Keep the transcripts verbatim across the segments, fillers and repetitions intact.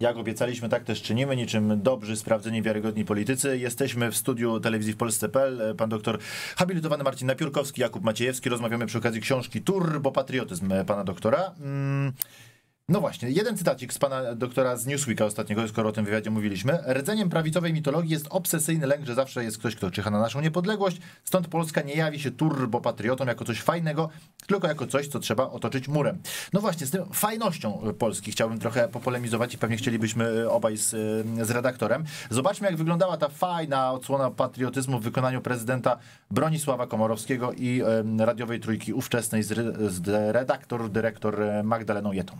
Jak obiecaliśmy, tak też czynimy, niczym dobrzy, sprawdzeni, wiarygodni politycy. Jesteśmy w studiu telewizji w Polsce kropka pe el. Pan doktor habilitowany Marcin Napiórkowski, Jakub Maciejewski. Rozmawiamy przy okazji książki Turbopatriotyzm pana doktora. Mm. No właśnie, jeden cytacik z pana doktora z Newsweeka ostatniego, skoro o tym wywiadzie mówiliśmy. Rdzeniem prawicowej mitologii jest obsesyjny lęk, że zawsze jest ktoś, kto czyha na naszą niepodległość. Stąd Polska nie jawi się turbopatriotą jako coś fajnego, tylko jako coś, co trzeba otoczyć murem. No właśnie, z tą fajnością Polski chciałbym trochę popolemizować i pewnie chcielibyśmy obaj z, z redaktorem. Zobaczmy, jak wyglądała ta fajna odsłona patriotyzmu w wykonaniu prezydenta Bronisława Komorowskiego i radiowej trójki ówczesnej z, z redaktor, dyrektor Magdaleną Jetton.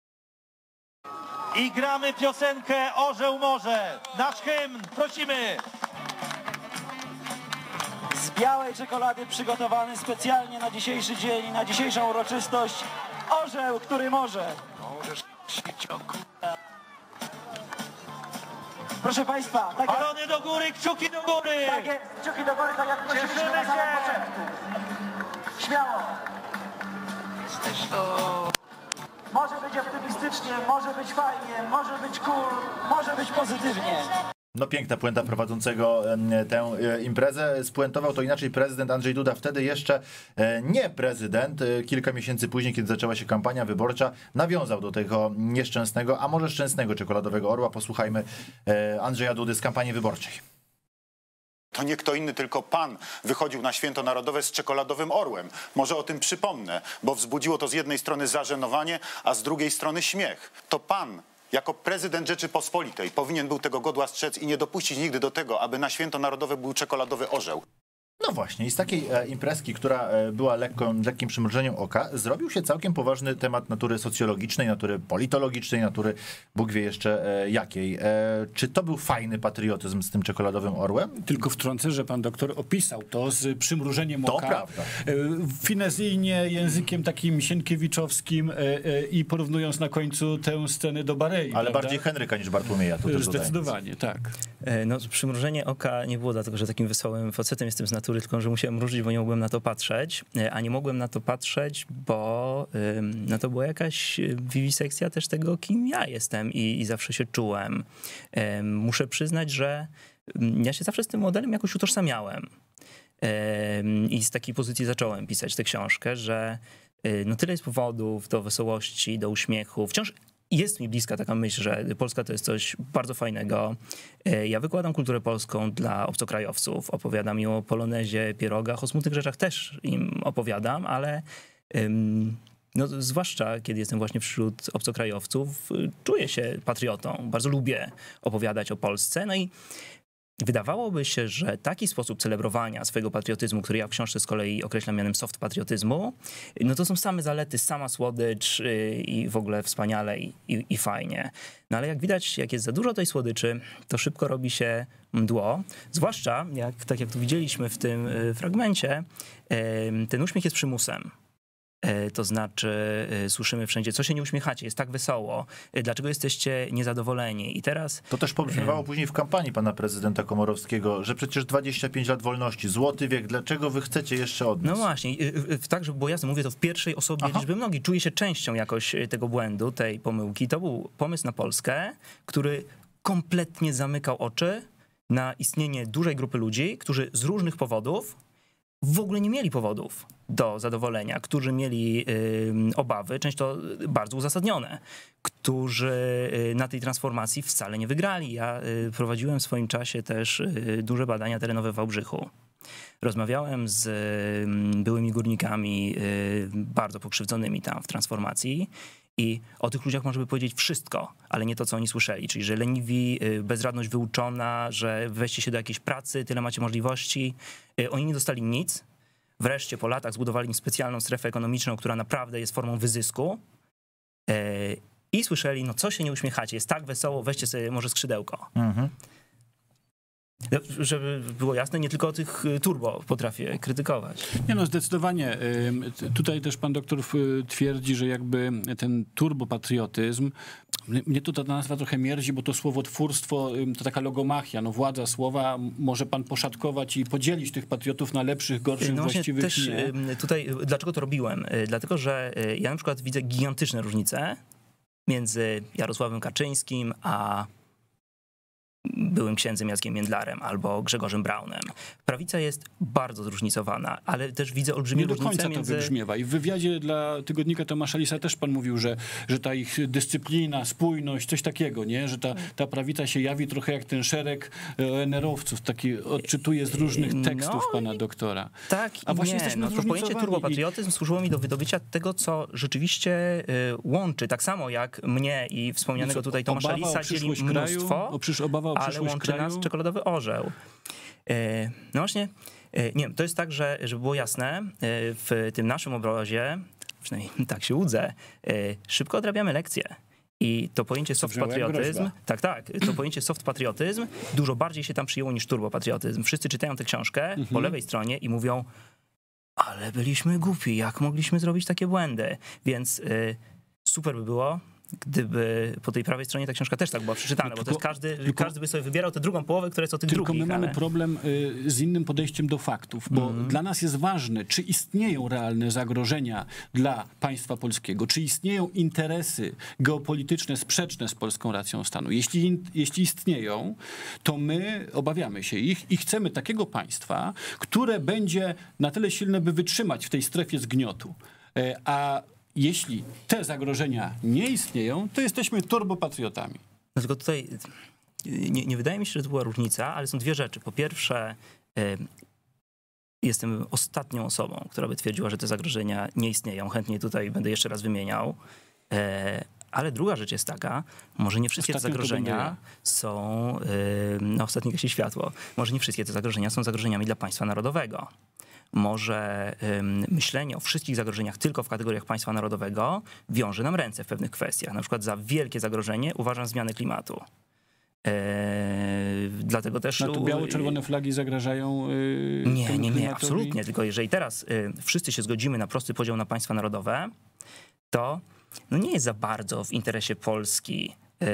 I gramy piosenkę Orzeł Morze. Nasz hymn, prosimy. Z białej czekolady przygotowany specjalnie na dzisiejszy dzień i na dzisiejszą uroczystość orzeł, który może. Proszę Państwa, tak jak... Balony do góry, kciuki do góry. Tak jest, kciuki do góry, tak jak prosiliśmy na samym początku. Śmiało. Jesteś to... Może być optymistycznie, może być fajnie, może być cool, może być pozytywnie. No piękna puenta prowadzącego tę imprezę. Spuentował to inaczej prezydent Andrzej Duda, wtedy jeszcze nie prezydent. Kilka miesięcy później, kiedy zaczęła się kampania wyborcza, nawiązał do tego nieszczęsnego, a może szczęsnego czekoladowego orła. Posłuchajmy Andrzeja Dudy z kampanii wyborczej. To nie kto inny, tylko pan wychodził na Święto Narodowe z czekoladowym orłem. Może o tym przypomnę, bo wzbudziło to z jednej strony zażenowanie, a z drugiej strony śmiech. To pan jako prezydent Rzeczypospolitej powinien był tego godła strzec i nie dopuścić nigdy do tego, aby na Święto Narodowe był czekoladowy orzeł. No właśnie, i z takiej imprezki, która była lekko, lekkim przymrużeniem oka, zrobił się całkiem poważny temat natury socjologicznej, natury politologicznej, natury Bóg wie jeszcze jakiej. Czy to był fajny patriotyzm z tym czekoladowym orłem? Tylko wtrącę, że pan doktor opisał to z przymrużeniem to oka. Prawda. Finezyjnie, językiem takim sienkiewiczowskim i porównując na końcu tę scenę do Barei. Ale prawda? bardziej Henryka niż Bartłomieja. To Zdecydowanie, tak. No, przymrużenie oka nie było dlatego, że takim wesołym facetem jestem z natury, tylko że musiałem mrużyć, bo nie mogłem na to patrzeć, a nie mogłem na to patrzeć, bo no, to była jakaś wiwisekcja też tego, kim ja jestem i, i zawsze się czułem. Muszę przyznać, że ja się zawsze z tym modelem jakoś utożsamiałem i z takiej pozycji zacząłem pisać tę książkę, że no tyle jest powodów do wesołości, do uśmiechu. Wciąż jest mi bliska taka myśl, że Polska to jest coś bardzo fajnego. Ja wykładam kulturę polską dla obcokrajowców, opowiadam im o polonezie, pierogach, o smutnych rzeczach też im opowiadam, ale no, zwłaszcza kiedy jestem właśnie wśród obcokrajowców, czuję się patriotą, bardzo lubię opowiadać o Polsce. No i wydawałoby się, że taki sposób celebrowania swojego patriotyzmu, który ja w książce z kolei określam mianem soft patriotyzmu, no to są same zalety, sama słodycz i w ogóle wspaniale i, i, i fajnie. No ale jak widać, jak jest za dużo tej słodyczy, to szybko robi się mdło. Zwłaszcza, jak, tak jak tu widzieliśmy w tym fragmencie, ten uśmiech jest przymusem. To znaczy słyszymy wszędzie, co się nie uśmiechacie, jest tak wesoło, dlaczego jesteście niezadowoleni. I teraz... To też pobrzmiewało później w kampanii pana prezydenta Komorowskiego, że przecież dwadzieścia pięć lat wolności, złoty wiek, dlaczego wy chcecie jeszcze od nas? No właśnie, tak, żeby było jasne, mówię to w pierwszej osobie Aha. liczby mnogiej. Czuję się częścią jakoś tego błędu, tej pomyłki. To był pomysł na Polskę, który kompletnie zamykał oczy na istnienie dużej grupy ludzi, którzy z różnych powodów w ogóle nie mieli powodów do zadowolenia, którzy mieli y, obawy, często bardzo uzasadnione, którzy y, na tej transformacji wcale nie wygrali. Ja y, prowadziłem w swoim czasie też y, duże badania terenowe w Wałbrzychu. Rozmawiałem z y, byłymi górnikami y, bardzo pokrzywdzonymi tam w transformacji i o tych ludziach można by powiedzieć wszystko, ale nie to, co oni słyszeli. Czyli, że leniwi, bezradność wyuczona, że weźcie się do jakiejś pracy, tyle macie możliwości. Oni nie dostali nic. Wreszcie po latach zbudowali im specjalną strefę ekonomiczną, która naprawdę jest formą wyzysku. I słyszeli, no co się nie uśmiechacie, jest tak wesoło, weźcie sobie może skrzydełko. Mhm. Żeby było jasne, nie tylko o tych turbo potrafię krytykować. Nie no, zdecydowanie. Tutaj też pan doktor twierdzi, że jakby ten turbopatriotyzm, mnie to ta nazwa trochę mierzi, bo to słowotwórstwo to taka logomachia, no władza słowa, może pan poszatkować i podzielić tych patriotów na lepszych, gorszych, no właściwych. Też nie. Tutaj, dlaczego to robiłem? Dlatego, że ja na przykład widzę gigantyczne różnice między Jarosławem Kaczyńskim a byłym księdzem Jackiem Międlarem albo Grzegorzem Braunem. Prawica jest bardzo zróżnicowana, ale też widzę olbrzymie Nie do różnice końca między... to wybrzmiewa. I w wywiadzie dla tygodnika Tomasza Lisa też pan mówił, że, że ta ich dyscyplina, spójność, coś takiego, nie? Że ta, ta prawica się jawi trochę jak ten szereg O N R-owców, taki odczytuje z różnych tekstów No, pana doktora. Tak, A właśnie nie. jesteśmy No, to pojęcie zróżnicowani turbopatriotyzm służyło mi do wydobycia tego, co rzeczywiście y, łączy. Tak samo jak mnie i wspomnianego I co, tutaj Tomasza obawa o Lisa dzieli przyszłość kraju? mnóstwo, O przysz- obawa o ale przyszłość łączy kraju? nas czekoladowy orzeł. E, no właśnie, e, nie wiem, to jest tak, że żeby było jasne, e, w tym naszym obozie, przynajmniej tak się łudzę, e, szybko odrabiamy lekcje. I to pojęcie soft brzmiało jak patriotyzm, groźba. tak, tak, to pojęcie soft patriotyzm dużo bardziej się tam przyjęło niż turbopatriotyzm. Wszyscy czytają tę książkę Mhm. po lewej stronie i mówią, ale byliśmy głupi, jak mogliśmy zrobić takie błędy? Więc y, super by było, gdyby po tej prawej stronie ta książka też tak była przeczytana, No bo to tylko- jest każdy, tylko- każdy by sobie wybierał tę drugą połowę, która jest o tych Tylko drugich. my mamy ale... problem y, z innym podejściem do faktów, bo Mhm. dla nas jest ważne, czy istnieją realne zagrożenia dla państwa polskiego, czy istnieją interesy geopolityczne sprzeczne z polską racją stanu. Jeśli, in, jeśli istnieją, to my obawiamy się ich i chcemy takiego państwa, które będzie na tyle silne, by wytrzymać w tej strefie zgniotu. E, A jeśli te zagrożenia nie istnieją, to jesteśmy turbopatriotami. No tylko tutaj nie, nie wydaje mi się, że to była różnica, ale są dwie rzeczy. Po pierwsze, y, jestem ostatnią osobą, która by twierdziła, że te zagrożenia nie istnieją. Chętnie tutaj będę jeszcze raz wymieniał. E, Ale druga rzecz jest taka, może nie wszystkie te Ostatnią to zagrożenia będę ja. są, y, no ostatnio gasi światło, może nie wszystkie te zagrożenia są zagrożeniami dla państwa narodowego. Może ym, myślenie o wszystkich zagrożeniach tylko w kategoriach państwa narodowego wiąże nam ręce w pewnych kwestiach. Na przykład za wielkie zagrożenie uważam zmianę klimatu. Eee, dlatego też... No to biało-czerwone flagi zagrażają yy, Nie, temu nie, nie, klimatowi? absolutnie. Tylko jeżeli teraz y, wszyscy się zgodzimy na prosty podział na państwa narodowe, to no nie jest za bardzo w interesie Polski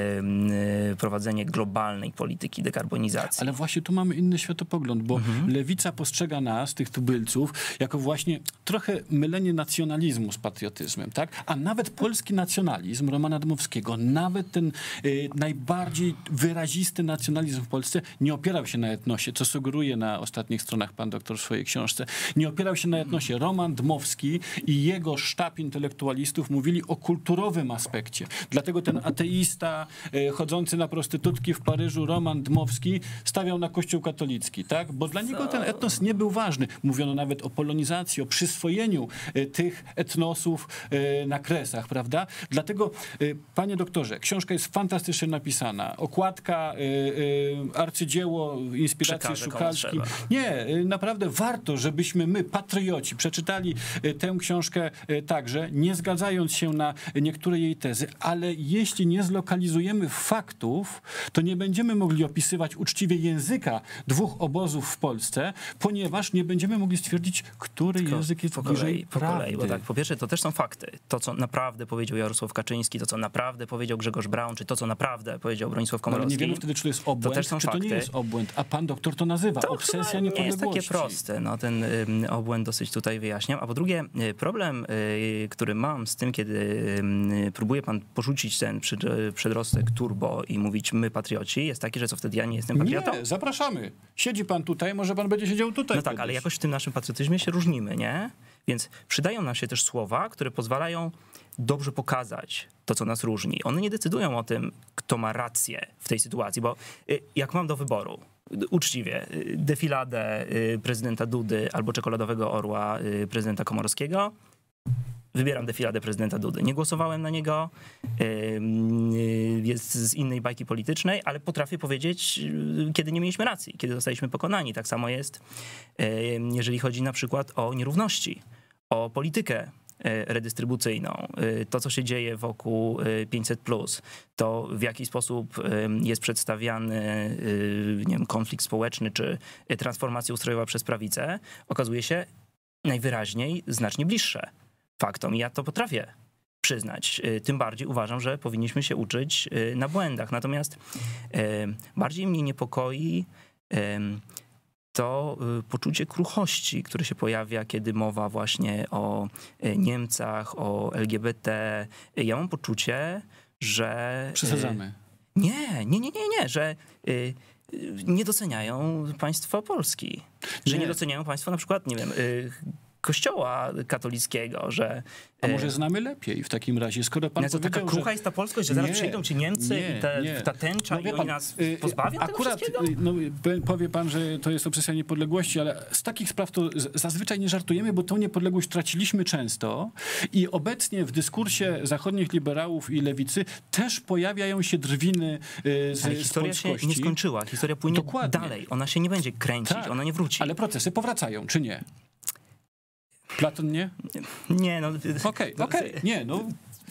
y, prowadzenie globalnej polityki dekarbonizacji. Ale właśnie tu mamy inny światopogląd, bo Mhm. lewica postrzega nas, tych tubylców, jako właśnie trochę mylenie nacjonalizmu z patriotyzmem, tak? A nawet polski nacjonalizm Romana Dmowskiego, nawet ten y, najbardziej wyrazisty nacjonalizm w Polsce nie opierał się na etnosie, co sugeruje na ostatnich stronach pan doktor w swojej książce. Nie opierał się na etnosie. Roman Dmowski i jego sztab intelektualistów mówili o kulturowym aspekcie. Dlatego ten ateista y, chodzący na prostytutki w Paryżu, Roman Dmowski, stawiał na kościół katolicki, tak? Bo dla niego ten etnos nie był ważny. Mówiono nawet o polonizacji, o przyswojeniu y, tych etnosów y, na Kresach, prawda? Dlatego, y, panie doktorze, książka jest fantastycznie napisana. Okładka, y, y, arcydzieło, inspiracji Przekażę komu Szukalski. trzeba. Nie, y, naprawdę warto, żebyśmy my, patrioci, przeczytali y, tę książkę y, także, nie zgadzając się na niektóre jej tezy, ale jeśli nie zlokalizujemy faktów, to nie będziemy mogli opisywać uczciwie języka dwóch obozów w Polsce, ponieważ nie będziemy mogli stwierdzić, który Tylko język jest po bliżej kolei, po prawdy. kolei, bo tak, po pierwsze, to też są fakty. To, co naprawdę powiedział Jarosław Kaczyński, to, co naprawdę powiedział Grzegorz Braun, czy to, co naprawdę powiedział Bronisław No, ale Komorowski. nie wiemy wtedy, czy to jest obłęd, też są czy to nie fakty. jest obłęd, a pan doktor to nazywa To obsesja chyba nie jest niepodległości. takie proste. No, ten ym, obłęd dosyć tutaj wyjaśniam. A po drugie, y, problem, y, który mam z tym, kiedy y, próbuje pan porzucić ten przed, przedrostek turbo i mówić my patrioci, jest taki, że co wtedy ja nie jestem patriotą? Nie, zapraszamy. Siedzi pan tutaj, może pan będzie siedział tutaj. No tak, kiedyś. ale jakoś w tym naszym patriotyzmie się różnimy, nie? Więc przydają nam się też słowa, które pozwalają dobrze pokazać to, co nas różni. One nie decydują o tym, kto ma rację w tej sytuacji, bo y, jak mam do wyboru, y, uczciwie, y, defiladę y, prezydenta Dudy albo czekoladowego orła y, prezydenta Komorowskiego, wybieram defiladę prezydenta Dudy. Nie głosowałem na niego, y, jest z innej bajki politycznej, ale potrafię powiedzieć, y, kiedy nie mieliśmy racji, kiedy zostaliśmy pokonani. Tak samo jest, y, jeżeli chodzi na przykład o nierówności, o politykę y, redystrybucyjną, y, to, co się dzieje wokół y, pięćset plus, to w jaki sposób y, jest przedstawiany y, nie wiem, konflikt społeczny czy y, transformacja ustrojowa przez prawicę, okazuje się najwyraźniej znacznie bliższe faktom. I ja to potrafię przyznać. Y, Tym bardziej uważam, że powinniśmy się uczyć y, na błędach. Natomiast y, bardziej mnie niepokoi y, to y, poczucie kruchości, które się pojawia, kiedy mowa właśnie o y, Niemcach, o L G B T. Ja mam poczucie, że... Przesadzamy. Nie, nie, nie, nie, nie, że y, y, nie doceniają państwa Polski. Że nie, Nie. doceniają państwa na przykład, nie wiem, y, kościoła katolickiego, że... A może znamy lepiej w takim razie, skoro pan Nie, to taka powiedział, krucha że... jest ta polskość, że zaraz Nie, przyjdą ci Niemcy nie, i te, nie. ta tęcza No wie i oni pan, nas y, pozbawią akurat, tego wszystkiego? y, no, powie- powie pan, że to jest obsesja niepodległości, ale z takich spraw to z- zazwyczaj nie żartujemy, bo tą niepodległość traciliśmy często i obecnie w dyskursie zachodnich liberałów i lewicy też pojawiają się drwiny y, z, Ale z historia się polskości. nie skończyła, historia płynie Dokładnie. dalej, ona się nie będzie kręcić, Tak, ona nie wróci. Ale procesy powracają, czy nie? Platon nie? Nie, no... Okej, okej, nie, no...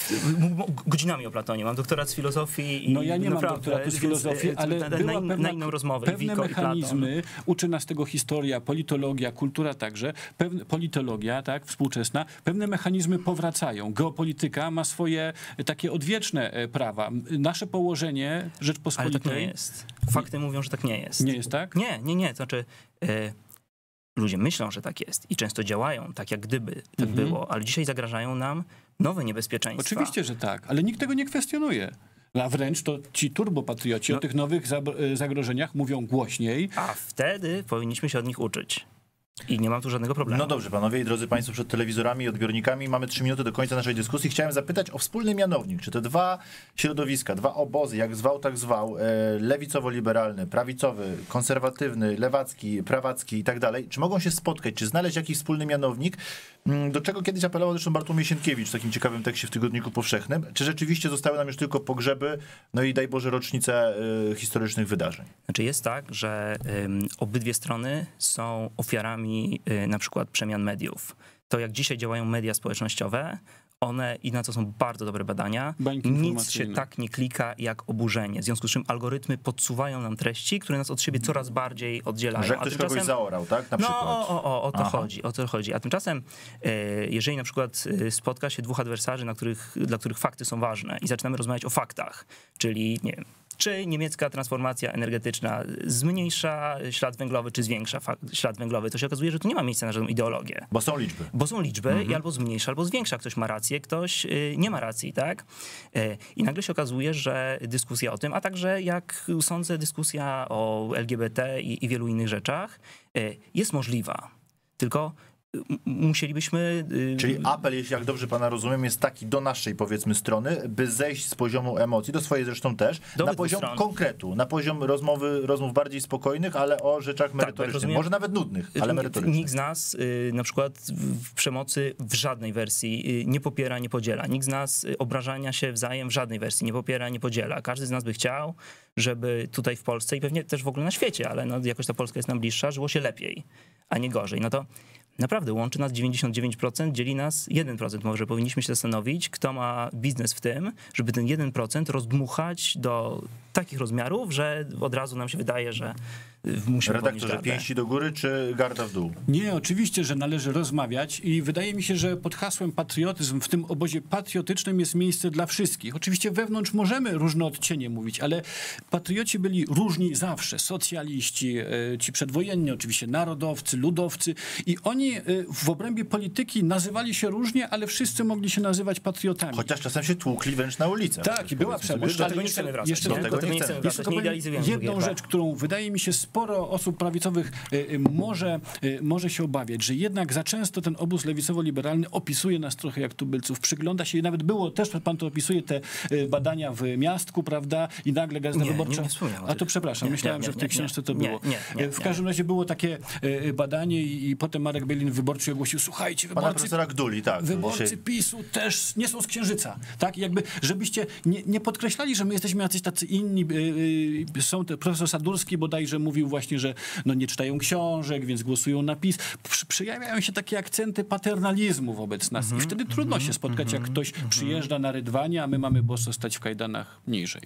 M- m- Godzinami o Platonie. Mam doktorat z filozofii i No ja nie mam naprawdę, doktoratu z więc, filozofii, e, ale na, była na, in- pewna, na inną rozmowę. pewne Wiko i Platon. mechanizmy, uczy nas tego historia, politologia, kultura także, pewne, politologia, tak, współczesna, pewne mechanizmy powracają. Geopolityka ma swoje takie odwieczne e, prawa. Nasze położenie Ale Rzeczpospolitej... tak nie jest. Fakty mówią, że tak nie jest. Nie jest tak? Nie, nie, nie. To znaczy, e, ludzie myślą, że tak jest i często działają tak, jak gdyby tak Mhm. było, ale dzisiaj zagrażają nam nowe niebezpieczeństwa. Oczywiście, że tak, ale nikt tego nie kwestionuje. A wręcz to ci turbopatrioci No. o tych nowych zab- zagrożeniach mówią głośniej. A wtedy powinniśmy się od nich uczyć. I nie mam tu żadnego problemu. No dobrze, panowie i drodzy państwo przed telewizorami i odbiornikami, mamy trzy minuty do końca naszej dyskusji. Chciałem zapytać o wspólny mianownik. Czy te dwa środowiska, dwa obozy, jak zwał, tak zwał, e, lewicowo-liberalny, prawicowy, konserwatywny, lewacki, prawacki i tak dalej, czy mogą się spotkać, czy znaleźć jakiś wspólny mianownik, m, do czego kiedyś apelował zresztą Bartłomiej Sienkiewicz w takim ciekawym tekście w Tygodniku Powszechnym? Czy rzeczywiście zostały nam już tylko pogrzeby, no i daj Boże rocznice e, historycznych wydarzeń? Znaczy jest tak, że ym, obydwie strony są ofiarami y, na przykład przemian mediów. To jak dzisiaj działają media społecznościowe, one i na co są bardzo dobre badania, Bańki nic się informacyjne. tak nie klika jak oburzenie. W związku z czym algorytmy podsuwają nam treści, które nas od siebie coraz bardziej oddzielają. Że A ktoś tymczasem- kogoś zaorał, tak? Na no, przykład. o, o, o, o to Aha. chodzi, o to chodzi. A tymczasem, e, jeżeli na przykład e, spotka się dwóch adwersarzy, na których, dla których fakty są ważne i zaczynamy rozmawiać o faktach, czyli nie wiem, czy niemiecka transformacja energetyczna zmniejsza ślad węglowy, czy zwiększa fa- ślad węglowy, to się okazuje, że tu nie ma miejsca na żadną ideologię. Bo są liczby. Bo są liczby Mhm. i albo zmniejsza, albo zwiększa. Ktoś ma rację, ktoś y, nie ma racji, tak? Y, I nagle się okazuje, że dyskusja o tym, a także jak sądzę, dyskusja o L G B T i, i wielu innych rzeczach y, jest możliwa. Tylko y, m- musielibyśmy... y, Czyli apel, jeśli jak dobrze pana rozumiem, jest taki do naszej, powiedzmy, strony, by zejść z poziomu emocji, do swojej zresztą też, Do na obydwu poziom stron. konkretu, na poziom rozmowy, rozmów bardziej spokojnych, ale o rzeczach merytorycznych. rozumiem. Może nawet nudnych, ale Nikt- merytorycznych. Nikt z nas y, na przykład w w przemocy w żadnej wersji y, nie popiera, nie podziela. Nikt z nas y, obrażania się wzajem w żadnej wersji nie popiera, nie podziela. Każdy z nas by chciał, żeby tutaj w Polsce i pewnie też w ogóle na świecie, ale no, jakoś ta Polska jest nam bliższa, żyło się lepiej, a nie gorzej. No to naprawdę łączy nas dziewięćdziesiąt dziewięć procent, dzieli nas jeden procent. Może powinniśmy się zastanowić, kto ma biznes w tym, żeby ten jeden procent rozdmuchać do takich rozmiarów, że od razu nam się wydaje, że y, musimy podnieść Redaktorze, gardę. pięści do góry czy garda w dół? Nie, oczywiście, że należy rozmawiać i wydaje mi się, że pod hasłem patriotyzm w tym obozie patriotycznym jest miejsce dla wszystkich. Oczywiście wewnątrz możemy różne odcienie mówić, ale patrioci byli różni zawsze. Socjaliści, e, ci przedwojenni oczywiście, narodowcy, ludowcy i oni e, w obrębie polityki nazywali się różnie, ale wszyscy mogli się nazywać patriotami. Chociaż czasem się tłukli wręcz na ulicach. Tak, i była Powiedzmy sobie przemoc, szczerze. tego nie chcemy wracać, jeszcze nie? Do tego Do tego nie nie chcemy chcemy Jeszcze wracać, nie powiem idealizujemy jedną drugiej rzecz, którą wydaje mi się sporo osób prawicowych y, y, może, y, może się obawiać, że jednak za często ten obóz lewicowo-liberalny opisuje nas trochę jak tubylców, przygląda się i nawet było, też pan to opisuje, te y, badania w Miastku, prawda, i nagle Gazeta Nie, nie- Wyborcza... nie wspomniałem o A to tych. przepraszam, Nie, myślałem, nie, że w nie, tej nie, książce to nie, było. nie, nie, Y, w nie. każdym razie było takie y, badanie i, i potem Marek Bielin w Wyborczy ogłosił, słuchajcie, Pana wyborcy profesora Gduli, tak. Wyborcy Dzisiaj- PiSu też nie są z Księżyca, tak? Jakby, żebyście nie, nie podkreślali, że my jesteśmy jacyś tacy inni. Yy, yy, są te, profesor Sadurski bodajże mówił właśnie, że no nie czytają książek, więc głosują na PiS. Przy, przejawiają się takie akcenty paternalizmu wobec nas i wtedy trudno się spotkać, jak ktoś przyjeżdża na rydwanie, a my mamy boso stać w kajdanach niżej.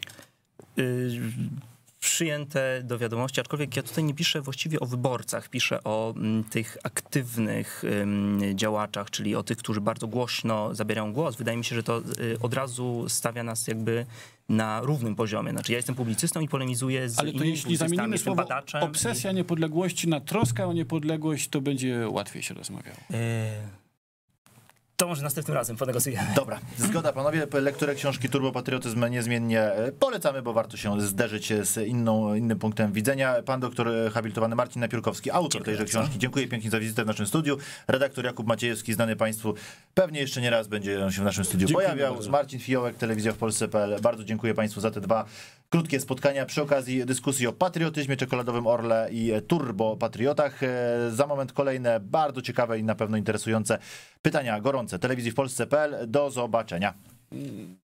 Y, przyjęte do wiadomości, aczkolwiek ja tutaj nie piszę właściwie o wyborcach, piszę o mm, tych aktywnych ym, działaczach, czyli o tych, którzy bardzo głośno zabierają głos. Wydaje mi się, że to y, od razu stawia nas jakby na równym poziomie. Znaczy ja jestem publicystą i polemizuję z Ale to innymi jeśli publicystami, zamienimy jestem słowo badaczem obsesja niepodległości na troskę o niepodległość, to będzie łatwiej się rozmawiało. I, y, To może następnym razem ponegocjujemy. Dobra, zgoda panowie, lekturę książki Turbopatriotyzm niezmiennie polecamy, bo warto się zderzyć z inną, innym punktem widzenia. Pan doktor habilitowany Marcin Napiórkowski, autor Dziękuję tejże bardzo. książki. Dziękuję pięknie za wizytę w naszym studiu. Redaktor Jakub Maciejewski, znany państwu, pewnie jeszcze nie raz będzie się w naszym studiu Dziękuję pojawiał. bardzo. Marcin Fiołek, Telewizja w Polsce kropka p l. Bardzo dziękuję państwu za te dwa krótkie spotkania przy okazji dyskusji o patriotyzmie, czekoladowym orle i turbopatriotach. Za moment kolejne bardzo ciekawe i na pewno interesujące pytania gorące. Telewizji w Polsce kropka p l. Do zobaczenia.